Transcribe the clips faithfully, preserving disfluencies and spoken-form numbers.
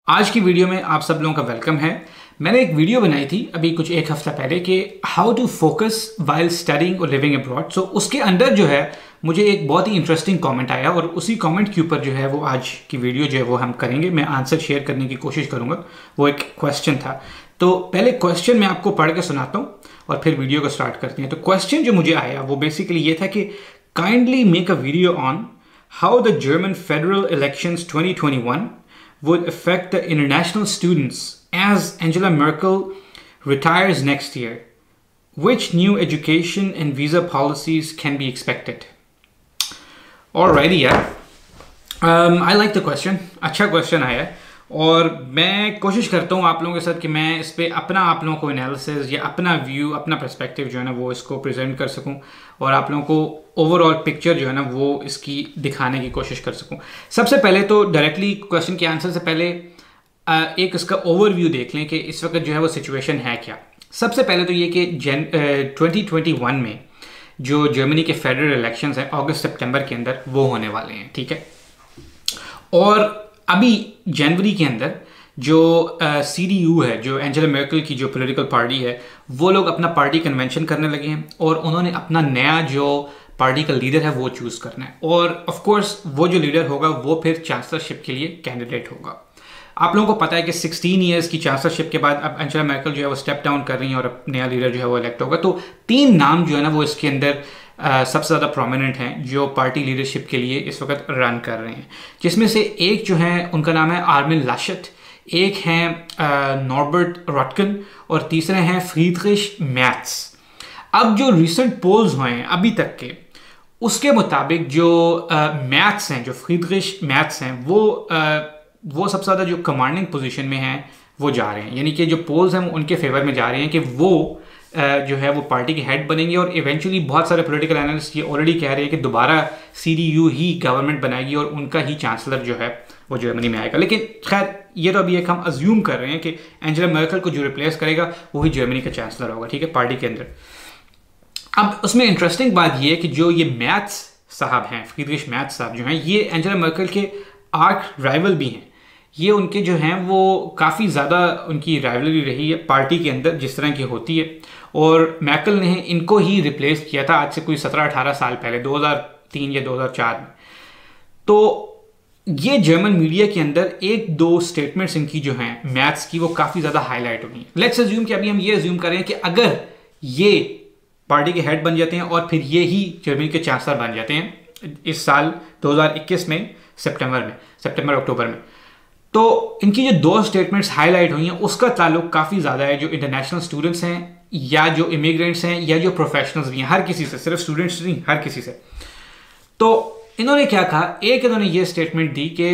आज की वीडियो में आप सब लोगों का वेलकम है। मैंने एक वीडियो बनाई थी अभी कुछ एक हफ्ता पहले कि how to focus while studying और लिविंग अब्रॉड। सो उसके अंदर जो है मुझे एक बहुत ही इंटरेस्टिंग कमेंट आया और उसी कमेंट के ऊपर जो है वो आज की वीडियो जो है वो हम करेंगे। मैं आंसर शेयर करने की कोशिश करूंगा। वो एक क्वेश्चन था, तो पहले क्वेश्चन मैं आपको पढ़ के सुनाता हूँ और फिर वीडियो को स्टार्ट करते हैं। तो क्वेश्चन जो मुझे आया वो बेसिकली ये था कि kindly make a video on how the German federal elections twenty twenty-one would affect the international students as Angela Merkel retires next year. Which new education and visa policies can be expected? Alrighty, yeah. Um, I like the question. अच्छा question आया है और मैं कोशिश करता हूँ आप लोगों के साथ कि मैं इस पर अपना आप लोगों को एनालिसिस या अपना व्यू, अपना पर्सपेक्टिव जो है ना वो इसको प्रेजेंट कर सकूँ और आप लोगों को ओवरऑल पिक्चर जो है ना वो इसकी दिखाने की कोशिश कर सकूँ। सबसे पहले तो डायरेक्टली क्वेश्चन के आंसर से पहले एक इसका ओवरव्यू देख लें कि इस वक्त जो है वो सिचुएशन है क्या। सबसे पहले तो ये कि जन ट्वेंटी ट्वेंटी वन में जो जर्मनी के फेडरल इलेक्शंस हैं अगस्त सितंबर के अंदर वो होने वाले हैं, ठीक है। और अभी जनवरी के अंदर जो सी डी यू है, जो एंजेला मेर्केल की जो पॉलिटिकल पार्टी है, वो लोग अपना पार्टी कन्वेंशन करने लगे हैं और उन्होंने अपना नया जो पार्टी का लीडर है वो चूज़ करना है। और ऑफ कोर्स वो जो लीडर होगा वो फिर चांसलरशिप के लिए कैंडिडेट होगा। आप लोगों को पता है कि सिक्सटीन इयर्स की चांसलरशिप के बाद अब एंजेला मेर्केल जो है वो स्टेप डाउन कर रही है और अब नया लीडर जो है वो इलेक्ट होगा। तो तीन नाम जो है ना वो इसके अंदर Uh, सबसे ज़्यादा प्रोमिनेंट हैं जो पार्टी लीडरशिप के लिए इस वक्त रन कर रहे हैं, जिसमें से एक जो है उनका नाम है आर्मिन लाशेट, एक हैं नॉर्बर्ट रॉटकन और तीसरे हैं फ्रीडरिश मैट्स। अब जो रिसेंट पोल्स हुए हैं अभी तक के, उसके मुताबिक जो मैट्स हैं, जो फ्रीडरिश मैट्स हैं, वो uh, वो सबसे ज़्यादा जो कमांडिंग पोजीशन में हैं वो जा रहे हैं। यानी कि जो पोल्स हैं वो उनके फेवर में जा रहे हैं कि वो जो है वो पार्टी के हेड बनेंगे और इवेंचुअली बहुत सारे पॉलिटिकल एनालिस्ट ये ऑलरेडी कह रहे हैं कि दोबारा सी डी यू ही गवर्नमेंट बनाएगी और उनका ही चांसलर जो है वो जर्मनी में आएगा। लेकिन खैर ये तो अभी एक हम अज्यूम कर रहे हैं कि एंजेला मेर्केल को जो रिप्लेस करेगा वही जर्मनी का चांसलर होगा, ठीक है, पार्टी के अंदर। अब उसमें इंटरेस्टिंग बात ये है कि जो ये मैथ्स साहब हैं, फ्रीडरिश मैट्स साहब जो हैं, ये एंजेला मेर्केल के आर्क राइवल भी हैं। ये उनके जो हैं वो काफ़ी ज़्यादा उनकी राइवलरी रही है पार्टी के अंदर जिस तरह की होती है, और मैर्केल ने इनको ही रिप्लेस किया था आज से कोई सत्रह अठारह साल पहले, दो हज़ार तीन या दो हज़ार चार में। तो ये जर्मन मीडिया के अंदर एक दो स्टेटमेंट्स इनकी जो हैं मैथ्स की वो काफ़ी ज़्यादा हाईलाइट हुई हैं। लेट्स अज्यूम कि अभी हम ये अज्यूम करें कि अगर ये पार्टी के हेड बन जाते हैं और फिर ये ही जर्मनी के चांसलर बन जाते हैं इस साल दो हज़ार इक्कीस में सितंबर में सितंबर अक्टूबर में, तो इनकी जो दो स्टेटमेंट्स हाईलाइट हुई हैं उसका ताल्लुक काफ़ी ज़्यादा है जो इंटरनेशनल स्टूडेंट्स हैं या जो इमिग्रेंट्स हैं या जो प्रोफेशनल्स भी हैं, हर किसी से, सिर्फ स्टूडेंट्स नहीं, हर किसी से। तो इन्होंने क्या कहा, एक इन्होंने ये स्टेटमेंट दी कि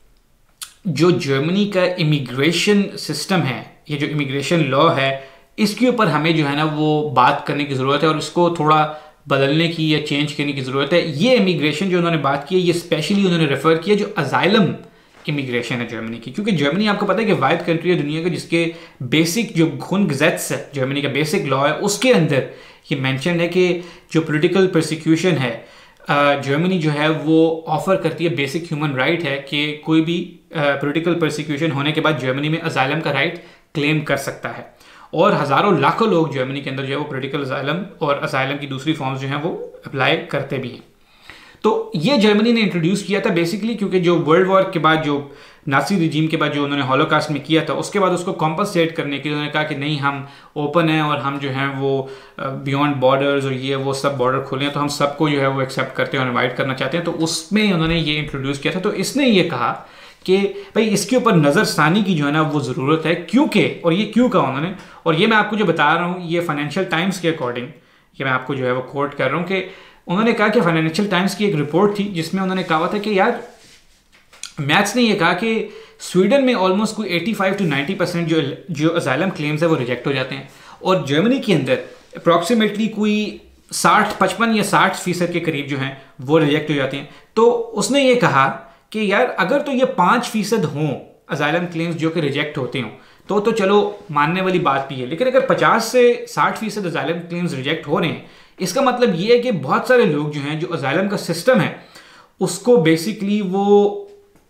जो जर्मनी का इमिग्रेशन सिस्टम है, ये जो इमिग्रेशन लॉ है, इसके ऊपर हमें जो है ना वो बात करने की ज़रूरत है और इसको थोड़ा बदलने की या चेंज करने की ज़रूरत है। ये इमिग्रेशन जो उन्होंने बात की है ये स्पेशली उन्होंने रेफर किया जो अजाइलम इमिग्रेशन है जर्मनी की, क्योंकि जर्मनी आपको पता है कि वाइड कंट्री है दुनिया का जिसके बेसिक जो ग्रुंडगेसेट्स है, जर्मनी का बेसिक लॉ है, उसके अंदर ये मेंशन है कि जो पॉलिटिकल प्रोसिक्यूशन है जर्मनी जो है वो ऑफर करती है, बेसिक ह्यूमन राइट है कि कोई भी पॉलिटिकल प्रोसिक्यूशन होने के बाद जर्मनी में अजाइलम का राइट क्लेम कर सकता है। और हज़ारों लाखों लोग जर्मनी के अंदर जो है वो पॉलिटिकल अजाइलम और अजाइलम की दूसरी फॉर्म्स जो हैं वो अप्लाई करते भी हैं। तो ये जर्मनी ने इंट्रोड्यूस किया था बेसिकली क्योंकि जो वर्ल्ड वॉर के बाद जो नाजी रिजीम के बाद जो उन्होंने हॉलोकास्ट में किया था उसके बाद उसको कॉम्पनसेट करने के लिए उन्होंने कहा कि नहीं, हम ओपन हैं और हम जो हैं वो बियॉन्ड बॉर्डर्स और ये वो सब बॉर्डर खोले हैं, तो हम सबको जो है वो एक्सेप्ट करते हैं और इन्वाइट करना चाहते हैं। तो उसमें उन्होंने ये इंट्रोड्यूस किया था। तो इसने ये कहा कि भाई इसके ऊपर नज़रसानी की जो है ना वो ज़रूरत है, क्योंकि, और ये क्यों कहा उन्होंने, और ये मैं आपको जो बता रहा हूँ ये फाइनेंशियल टाइम्स के अकॉर्डिंग, ये मैं आपको जो है वो कोट कर रहा हूँ कि उन्होंने कहा कि फाइनेंशियल टाइम्स की एक रिपोर्ट थी जिसमें उन्होंने कहा था कि यार मैथ्स ने ये कहा कि स्वीडन में ऑलमोस्ट कोई पचासी टू नब्बे परसेंट जो जो अजाइलम क्लेम्स है वो रिजेक्ट हो जाते हैं और जर्मनी के अंदर अप्रॉक्सीमेटली कोई साठ पचपन या साठ फीसद के करीब जो हैं वो रिजेक्ट हो जाते हैं। तो उसने ये कहा कि यार अगर तो ये पाँच फीसद हों अजाइलम क्लेम्स जो कि रिजेक्ट होते हों तो तो चलो मानने वाली बात भी है, लेकिन अगर पचास से साठ फीसद अजाइलम क्लेम्स रिजेक्ट हो रहे हैं इसका मतलब ये है कि बहुत सारे लोग जो हैं जो अजाइलम का सिस्टम है उसको बेसिकली वो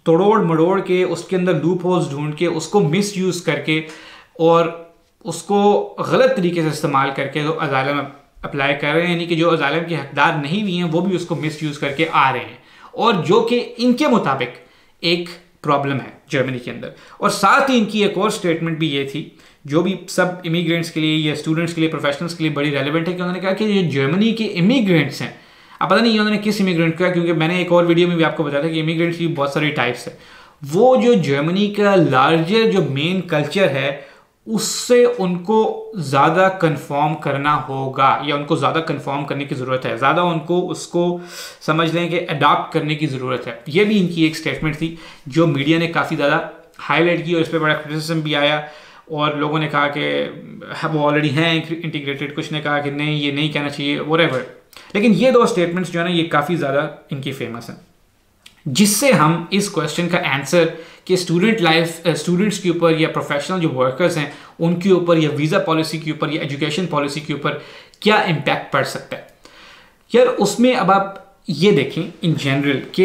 तोड़ोड़ मड़ोड़ के, उसके अंदर लूप होल्स ढूंढ के, उसको मिस यूज करके और उसको गलत तरीके से इस्तेमाल करके तो अजालम अप्लाई कर रहे हैं, यानी कि जो अजालम के हकदार नहीं भी हैं वो भी उसको मिस यूज करके आ रहे हैं, और जो कि इनके मुताबिक एक प्रॉब्लम है जर्मनी के अंदर। और साथ ही इनकी एक और स्टेटमेंट भी ये थी जो भी सब इमिग्रेंट्स के लिए या स्टूडेंट्स के लिए, प्रोफेशनल्स के लिए बड़ी रेलिवेंट है, कि उन्होंने कहा कि जो जर्मनी के इमिग्रेंट्स हैं, अब पता नहीं उन्होंने किस इमिग्रेंट का, क्योंकि मैंने एक और वीडियो में भी आपको बताया था कि इमिग्रेंट्स की बहुत सारी टाइप्स है, वो जो जर्मनी का लार्जर जो मेन कल्चर है उससे उनको ज़्यादा कंफर्म करना होगा, या उनको ज़्यादा कंफर्म करने की ज़रूरत है, ज़्यादा उनको उसको समझ लें कि अडॉप्ट करने की ज़रूरत है। ये भी इनकी एक स्टेटमेंट थी जो मीडिया ने काफ़ी ज़्यादा हाईलाइट की और इस पर बड़ा क्रिटिसिज्म भी आया, और लोगों ने कहा कि वो ऑलरेडी हैं इंटीग्रेटेड, कुछ ने कहा कि नहीं ये नहीं कहना चाहिए, व्हाटएवर। लेकिन ये दो स्टेटमेंट्स जो है ना ये काफ़ी ज़्यादा इनकी फेमस हैं, जिससे हम इस क्वेश्चन का आंसर कि स्टूडेंट लाइफ स्टूडेंट्स के ऊपर या प्रोफेशनल जो वर्कर्स हैं उनके ऊपर, या वीज़ा पॉलिसी के ऊपर, या एजुकेशन पॉलिसी के ऊपर क्या इम्पैक्ट पड़ सकता है। यार उसमें अब आप ये देखें इन जनरल कि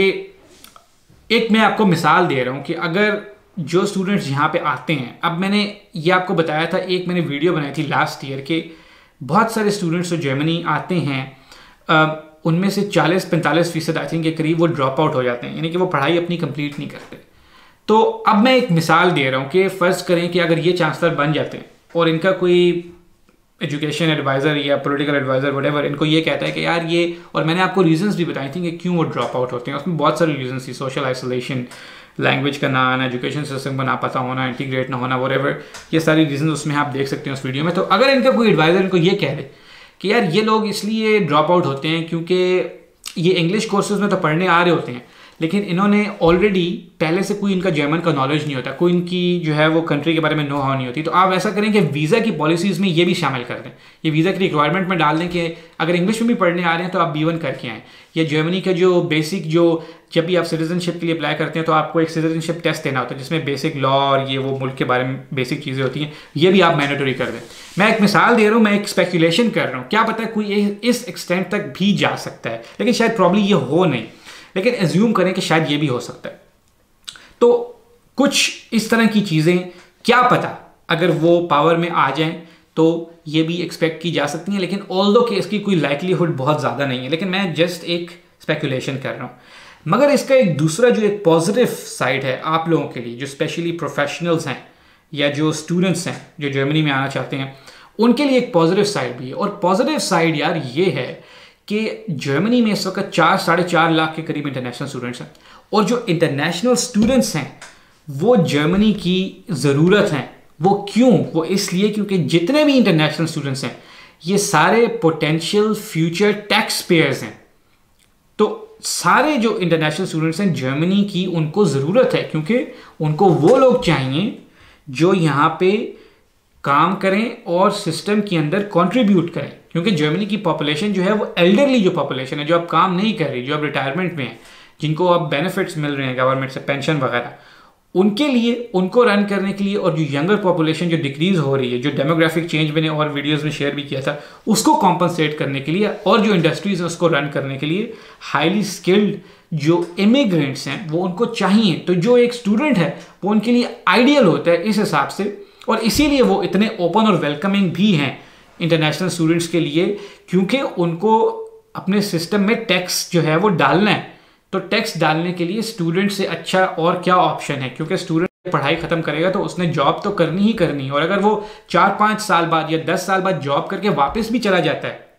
एक मैं आपको मिसाल दे रहा हूँ कि अगर जो स्टूडेंट्स यहाँ पे आते हैं, अब मैंने ये आपको बताया था, एक मैंने वीडियो बनाई थी लास्ट ईयर के, बहुत सारे स्टूडेंट्स जो जर्मनी आते हैं उनमें से चालीस पैंतालीस फीसद आई थिंक के करीब वो ड्रॉप आउट हो जाते हैं, यानी कि वो पढ़ाई अपनी कंप्लीट नहीं करते। तो अब मैं एक मिसाल दे रहा हूँ कि फ़र्ज़ करें कि अगर ये चांसलर बन जाते हैं और इनका कोई एजुकेशन एडवाइज़र या पॉलिटिकल एडवाइज़र व्हाटएवर इनको ये कहता है कि यार ये, और मैंने आपको रीजंस भी बताई थी कि क्यों वो ड्रॉप आउट होते हैं, उसमें बहुत सारे रीजंस थी, सोशल आइसोलेशन, लैंग्वेज का ना आना, एजुकेशन सिस्टम का ना पता होना, इंटीग्रेट ना होना, व्हाटएवर, ये सारी रीजन उसमें आप देख सकते हैं उस वीडियो में। तो अगर इनका कोई एडवाइज़र इनको ये कह दे कि यार ये लोग इसलिए ड्रॉप आउट होते हैं क्योंकि ये इंग्लिश कोर्सेज में तो पढ़ने आ रहे होते हैं, लेकिन इन्होंने ऑलरेडी पहले से कोई इनका जर्मन का नॉलेज नहीं होता, कोई इनकी जो है वो कंट्री के बारे में नो हाउ नहीं होती, तो आप ऐसा करें कि वीज़ा की पॉलिसीज़ में ये भी शामिल कर दें, ये वीज़ा की रिक्वायरमेंट में डाल दें कि अगर इंग्लिश में भी पढ़ने आ रहे हैं तो आप बी वन करके आएँ, या जर्मनी का जो बेसिक, जो जब भी आप सिटीजनशिप के लिए अप्लाई करते हैं तो आपको एक सिटीजनशिप टेस्ट देना होता है जिसमें बेसिक लॉ और ये वो मुल्क के बारे में बेसिक चीज़ें होती हैं, ये भी आप मैंडेटरी कर दें। मैं एक मिसाल दे रहा हूँ, मैं एक स्पेकुलेशन कर रहा हूँ, क्या पता है कोई इस एक्सटेंट तक भी जा सकता है, लेकिन शायद प्रॉब्लम ये हो नहीं, लेकिन एज्यूम करें कि शायद ये भी हो सकता है। तो कुछ इस तरह की चीज़ें, क्या पता अगर वो पावर में आ जाएं तो ये भी एक्सपेक्ट की जा सकती हैं, लेकिन ऑल्दो कि इसकी कोई लाइकलीहुड बहुत ज़्यादा नहीं है, लेकिन मैं जस्ट एक स्पेकुलेशन कर रहा हूँ। मगर इसका एक दूसरा जो एक पॉजिटिव साइड है आप लोगों के लिए, जो स्पेशली प्रोफेशनल्स हैं या जो स्टूडेंट्स हैं जो जर्मनी में आना चाहते हैं, उनके लिए एक पॉजिटिव साइड भी है। और पॉजिटिव साइड यार ये है कि जर्मनी में इस वक्त चार साढ़े चार लाख के करीब इंटरनेशनल स्टूडेंट्स हैं, और जो इंटरनेशनल स्टूडेंट्स हैं वो जर्मनी की ज़रूरत हैं। वो क्यों? वो इसलिए क्योंकि जितने भी इंटरनेशनल स्टूडेंट्स हैं ये सारे पोटेंशियल फ्यूचर टैक्स पेयर्स हैं। तो सारे जो इंटरनेशनल स्टूडेंट्स हैं जर्मनी की उनको ज़रूरत है, क्योंकि उनको वो लोग चाहिए जो यहाँ पे काम करें और सिस्टम के अंदर कंट्रीब्यूट करें, क्योंकि जर्मनी की पॉपुलेशन जो है वो एल्डरली जो पॉपुलेशन है, जो अब काम नहीं कर रही, जो अब रिटायरमेंट में है, जिनको अब बेनिफिट्स मिल रहे हैं गवर्नमेंट से, पेंशन वगैरह, उनके लिए, उनको रन करने के लिए, और जो यंगर पॉपुलेशन जो डिक्रीज हो रही है, जो डेमोग्राफिक चेंज मैंने और वीडियोस में शेयर भी किया था, उसको कॉम्पनसेट करने के लिए, और जो इंडस्ट्रीज है उसको रन करने के लिए हाईली स्किल्ड जो इमिग्रेंट्स हैं वो उनको चाहिए। तो जो एक स्टूडेंट है वो उनके लिए आइडियल होता है इस हिसाब से, और इसीलिए वो इतने ओपन और वेलकमिंग भी हैं इंटरनेशनल स्टूडेंट्स के लिए, क्योंकि उनको अपने सिस्टम में टैक्स जो है वो डालना है। तो टैक्स डालने के लिए स्टूडेंट से अच्छा और क्या ऑप्शन है, क्योंकि स्टूडेंट पढ़ाई खत्म करेगा तो उसने जॉब तो करनी ही करनी है, और अगर वो चार पाँच साल बाद या दस साल बाद जॉब करके वापस भी चला जाता है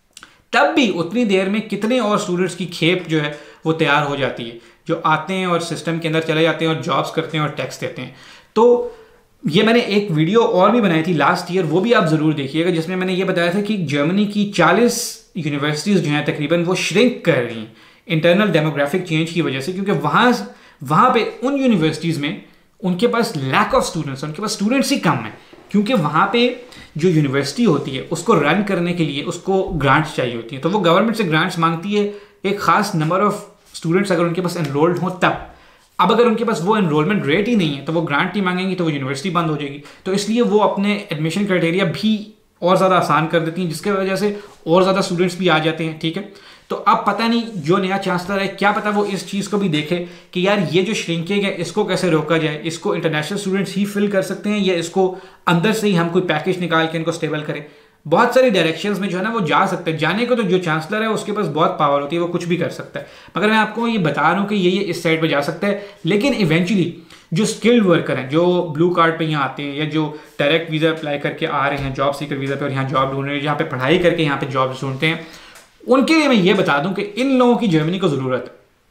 तब भी उतनी देर में कितने और स्टूडेंट्स की खेप जो है वो तैयार हो जाती है, जो आते हैं और सिस्टम के अंदर चले जाते हैं और जॉब्स करते हैं और टैक्स देते हैं। तो ये मैंने एक वीडियो और भी बनाई थी लास्ट ईयर, वो भी आप ज़रूर देखिएगा, जिसमें मैंने ये बताया था कि जर्मनी की चालीस यूनिवर्सिटीज़ जो हैं तकरीबन वो श्रिंक कर रही हैं इंटरनल डेमोग्राफिक चेंज की वजह से, क्योंकि वहाँ वहाँ पे उन यूनिवर्सिटीज़ में उनके पास लैक ऑफ स्टूडेंट्स, उनके पास स्टूडेंट्स ही कम हैं, क्योंकि वहाँ पे जो यूनिवर्सिटी होती है उसको रन करने के लिए उसको ग्रांट्स चाहिए होती हैं, तो वो गवर्नमेंट से ग्रांट्स मांगती है एक ख़ास नंबर ऑफ स्टूडेंट्स अगर उनके पास एनरोल्ड हों तब। अब अगर उनके पास वो एनरोलमेंट रेट ही नहीं है तो वो ग्रांट नहीं मांगेंगी तो वो यूनिवर्सिटी बंद हो जाएगी। तो इसलिए वो अपने एडमिशन क्राइटेरिया भी और ज़्यादा आसान कर देती हैं, जिसके वजह से और ज़्यादा स्टूडेंट्स भी आ जाते हैं। ठीक है, तो अब पता नहीं जो नया चांसलर है, क्या पता वो इस चीज़ को भी देखे कि यार ये जो श्रिंकिंग है इसको कैसे रोका जाए, इसको इंटरनेशनल स्टूडेंट्स ही फिल कर सकते हैं या इसको अंदर से ही हम कोई पैकेज निकाल के इनको स्टेबल करें। बहुत सारी डायरेक्शंस में जो है ना वो जा सकते हैं। जाने को तो जो चांसलर है उसके पास बहुत पावर होती है, वो कुछ भी कर सकता है, मगर मैं आपको ये बता रहा हूँ कि ये ये इस साइड पर जा सकता है। लेकिन इवेंचुअली जो स्किल्ड वर्कर हैं, जो ब्लू कार्ड पे यहाँ आते हैं या जो डायरेक्ट वीज़ा अप्लाई करके आ रहे हैं जॉब सीकर वीज़ा पे और यहाँ जॉब ढूंढ रहे हैं, यहाँ पे पढ़ाई करके यहाँ पे जॉब ढूंढते हैं, उनके लिए मैं ये बता दूं कि इन लोगों की जर्मनी को ज़रूरत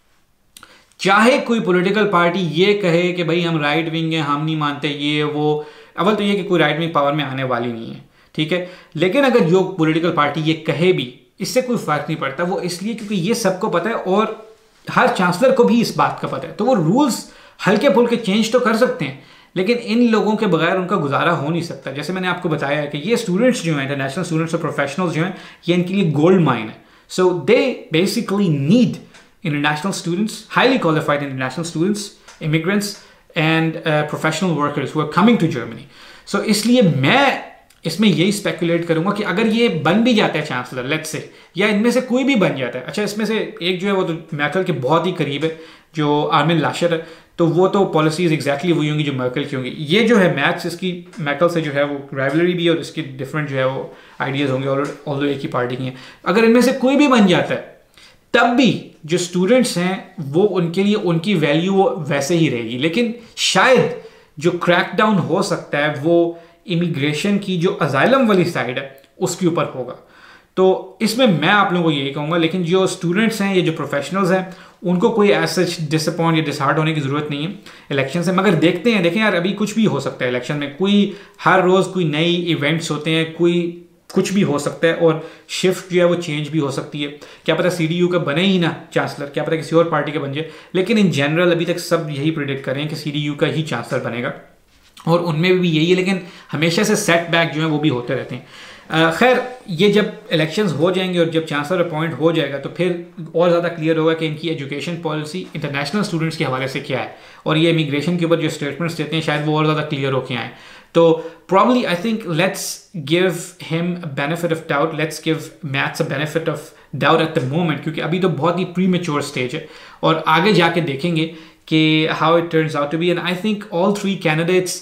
है। चाहे कोई पॉलिटिकल पार्टी ये कहे कि भाई हम राइट विंग हैं, हम नहीं मानते ये वो, अव्वल तो ये कि कोई राइट विंग पावर में आने वाली नहीं है, ठीक है। लेकिन अगर जो पॉलिटिकल पार्टी ये कहे भी, इससे कोई फर्क नहीं पड़ता। वो इसलिए क्योंकि ये सबको पता है और हर चांसलर को भी इस बात का पता है, तो वो रूल्स हल्के फुल्के चेंज तो कर सकते हैं, लेकिन इन लोगों के बगैर उनका गुजारा हो नहीं सकता। जैसे मैंने आपको बताया है कि ये स्टूडेंट्स जो हैं, इंटरनेशनल स्टूडेंट्स और प्रोफेशनल्स जो हैं, ये इनके लिए गोल्ड माइन है। So they basically need international students, highly qualified international students, immigrants and professional workers who are coming to Germany. So इसलिए मैं इसमें यही स्पेकुलेट करूंगा कि अगर ये बन भी जाता है चांसलर, लेट्स से, या इनमें से कोई भी बन जाता है, अच्छा इसमें से एक जो है वो तो मैर्केल के बहुत ही करीब है, जो आर्मिन लाशर है, तो वो तो पॉलिसीज एग्जैक्टली वही होंगी जो मैर्केल की होंगी। ये जो है मैक्स, इसकी मैर्केल से जो है वो राइवलरी भी है और इसके डिफरेंट जो है वो आइडियाज़ होंगे, और ऑल्दो एक ही पार्टी की हैं। अगर इनमें से कोई भी बन जाता है तब भी जो स्टूडेंट्स हैं वो उनके लिए उनकी वैल्यू वैसे ही रहेगी, लेकिन शायद जो क्रैकडाउन हो सकता है वो इमिग्रेशन की जो अजाइलम वाली साइड है उसके ऊपर होगा। तो इसमें मैं आप लोगों को यही कहूँगा, लेकिन जो स्टूडेंट्स हैं, ये जो प्रोफेशनल्स हैं, उनको कोई ऐसा डिसअपॉइंट या डिसहार्ट होने की ज़रूरत नहीं है इलेक्शन से। मगर देखते हैं, देखें यार, अभी कुछ भी हो सकता है इलेक्शन में, कोई हर रोज़ कोई नई इवेंट्स होते हैं, कोई कुछ भी हो सकता है और शिफ्ट जो है वो चेंज भी हो सकती है। क्या पता सी डी यू का बने ही ना चांसलर, क्या पता किसी और पार्टी का बन जाए, लेकिन इन जनरल अभी तक सब यही प्रिडिक्ट करें कि सी डी यू का ही चांसलर बनेगा और उनमें भी यही है। लेकिन हमेशा से सेटबैक जो है वो भी होते रहते हैं। खैर, ये जब इलेक्शंस हो जाएंगे और जब चांसलर अपॉइंट हो जाएगा तो फिर और ज़्यादा क्लियर होगा कि इनकी एजुकेशन पॉलिसी इंटरनेशनल स्टूडेंट्स के हवाले से क्या है, और ये इमिग्रेशन के ऊपर जो स्टेटमेंट्स देते हैं शायद वो और ज़्यादा क्लियर होके आए। तो probably I think let's give him benefit of doubt, let's give maths a benefit of doubt at the moment, क्योंकि अभी तो बहुत ही प्री मेच्योर स्टेज है और आगे जाके देखेंगे कि how it turns out to be. And I think all three candidates,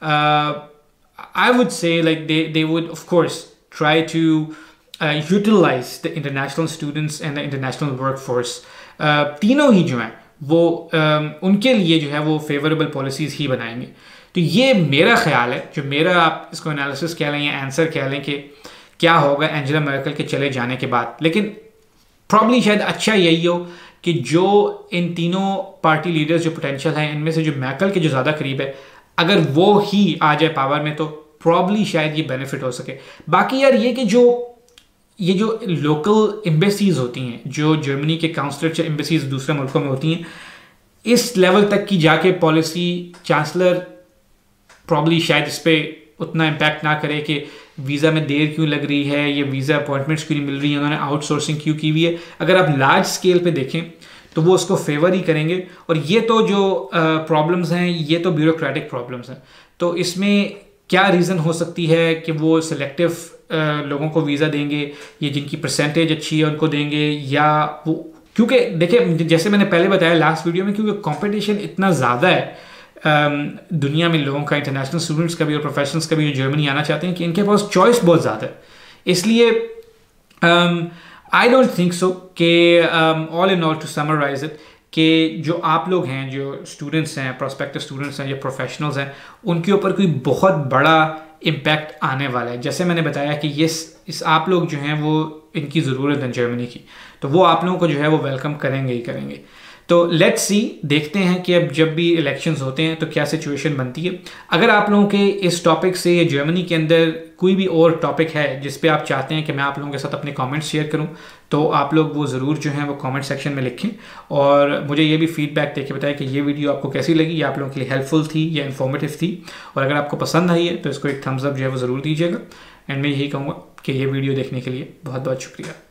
I would say like they they would of course try to uh, utilize the international students and the international workforce. uh, तीनों ही जो हैं वो um, उनके लिए जो है वो favourable policies ही बनाएंगे। तो ये मेरा ख्याल है, जो मेरा आप इसको एनालिसिस कह लें या आंसर कह लें कि क्या होगा एंजेला मर्केल के चले जाने के बाद। लेकिन प्रॉब्ली शायद अच्छा यही हो कि जो इन तीनों पार्टी लीडर्स जो पोटेंशियल हैं, इनमें से जो मर्केल के जो ज़्यादा करीब है, अगर वो ही आ जाए पावर में तो प्रॉब्ली शायद ये बेनिफिट हो सके। बाकी यार ये कि जो ये जो लोकल एम्बेसीज होती हैं, जो जर्मनी के काउंसलेट या एम्बेसीज दूसरे मुल्कों में होती हैं, इस लेवल तक की जाके पॉलिसी चांसलर प्रॉब्ली शायद इस पर उतना इम्पैक्ट ना करे कि वीज़ा में देर क्यों लग रही है, ये वीज़ा अपॉइंटमेंट्स क्यों नहीं मिल रही है, उन्होंने आउटसोर्सिंग क्यों की हुई है। अगर आप लार्ज स्केल पे देखें तो वो उसको फेवर ही करेंगे। और ये तो जो प्रॉब्लम्स हैं ये तो ब्यूरोक्रेटिक प्रॉब्लम्स हैं, तो इसमें क्या रीज़न हो सकती है कि वो सिलेक्टिव लोगों को वीज़ा देंगे, ये जिनकी परसेंटेज अच्छी है उनको देंगे, या वो क्योंकि देखिए जैसे मैंने पहले बताया लास्ट वीडियो में, क्योंकि कंपटीशन इतना ज़्यादा है दुनिया में लोगों का, इंटरनेशनल स्टूडेंट्स का भी और प्रोफेशनल्स का भी जो जर्मनी आना चाहते हैं, कि इनके पास चॉइस बहुत ज़्यादा है। इसलिए आई डोंट थिंक सो कि all in all to summarise it कि जो आप लोग हैं, जो स्टूडेंट्स हैं, प्रोस्पेक्टिव स्टूडेंट्स हैं या प्रोफेशनल्स हैं, उनके ऊपर कोई बहुत बड़ा इम्पैक्ट आने वाला है। जैसे मैंने बताया कि ये इस आप लोग जो हैं वो इनकी ज़रूरत है जर्मनी की, तो वो आप लोगों को जो है वो वेलकम करेंगे ही करेंगे। तो लेट्स सी, देखते हैं कि अब जब भी इलेक्शंस होते हैं तो क्या सिचुएशन बनती है। अगर आप लोगों के इस टॉपिक से या जर्मनी के अंदर कोई भी और टॉपिक है जिस पे आप चाहते हैं कि मैं आप लोगों के साथ अपने कमेंट्स शेयर करूं, तो आप लोग वो ज़रूर जो है वो कमेंट सेक्शन में लिखें और मुझे ये भी फीडबैक देके बताएं कि ये वीडियो आपको कैसी लगी, या आप लोगों के लिए हेल्पफुल थी या इन्फॉर्मेटिव थी। और अगर आपको पसंद आई है तो इसको एक थम्स अप जो है वो ज़रूर दीजिएगा। एंड मैं यही कहूँगा कि ये वीडियो देखने के लिए बहुत बहुत शुक्रिया।